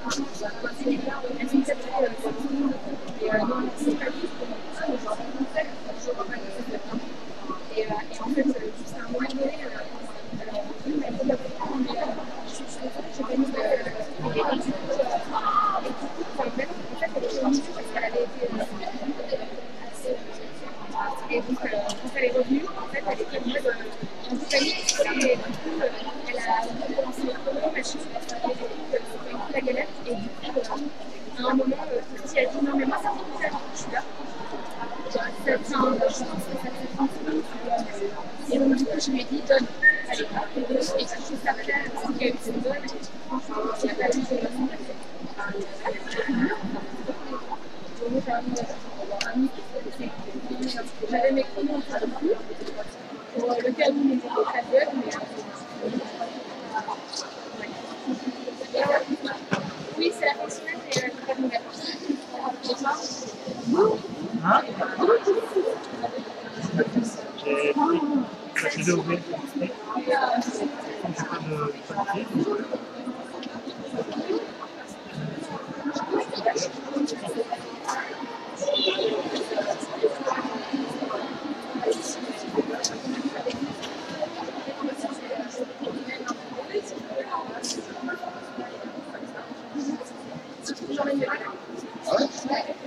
Et donc, quand elle est revenue, en fait, elle était en mode en compagnie, et du coup, elle a commencé à comment machin, et du coup, c'était un peu la galère. Et du coup, à un moment, Christy a dit non, mais moi, ça fait plus longtemps que je suis là. Je pense que ça fait 30 minutes. Et donc, du coup, je lui ai dit donne, allez, et du coup, juste après, c'est qu'elle se donne, franchement, il n'y a pas de chose comme ça. J'avais mes chronos en train de pour le cas où on était très bonne, mais oui, c'est la fonctionnelle et la très nouvelle. Hein? J'ai ouvert le steak. Comme je n'ai pas de papier. Ah ouais?